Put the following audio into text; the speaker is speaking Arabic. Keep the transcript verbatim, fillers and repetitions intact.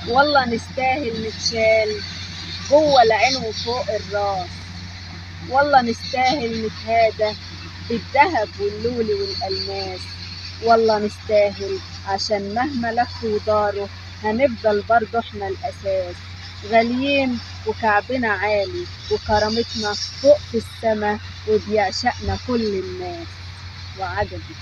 والله نستاهل نتشال جوه العين وفوق الراس. والله نستاهل نتهادى بالذهب واللولي والألماس. والله نستاهل عشان مهما لف وداره هنفضل برضه احنا الأساس. غاليين وكعبنا عالي وكرامتنا فوق في السما وبيعشقنا كل الناس. وعجبي.